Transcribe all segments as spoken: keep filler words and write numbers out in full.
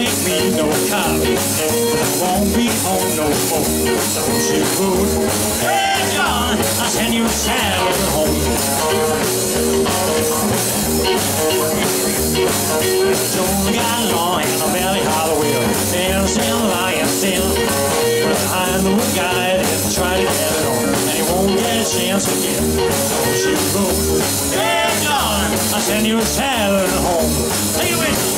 make me no copy. I won't be home no more. So she wrote, hey John, I'll send you a salad home. Don't got long and a belly hollow wheel. Dance and lying still. Behind the guy that tried to have it on, and he won't get a chance again. So she wrote, hey John, I'll send you a salad home. Take it with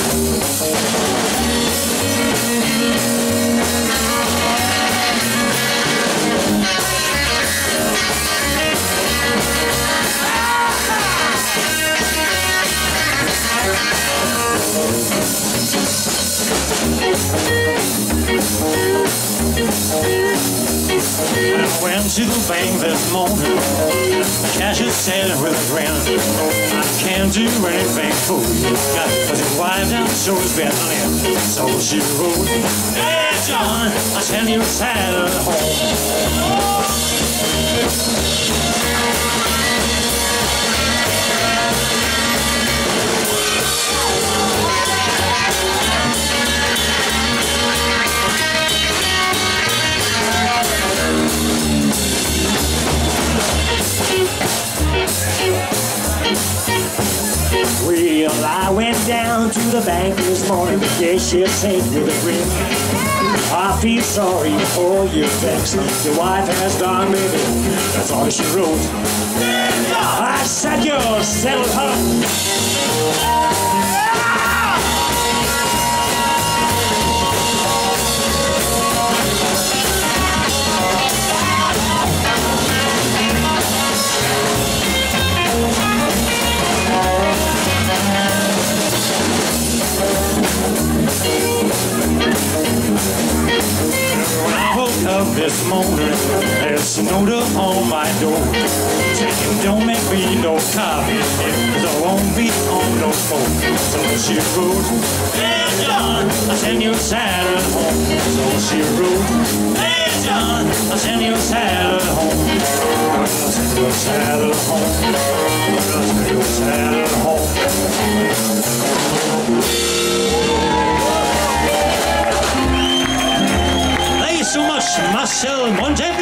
I went to the bank this morning. The cashier said with a grin, I can't do anything for you, cause your wife down shows Bethlehem. So she wrote, hey John, I'll send you a salad home. Well, I went down to the bank this morning. The cashier said with a grin, I feel sorry for your vex. Your wife has done me in. That's all she wrote. I said you're settled home. This morning, there's a note up on my door saying don't make me no copy, cause I won't be on no phone. So she wrote, hey John, I'll send you a salad home. So she wrote, hey John, I'll send you a salad home. I'll send you a salad home. I'll send you a salad home. So much, Marcel Monte.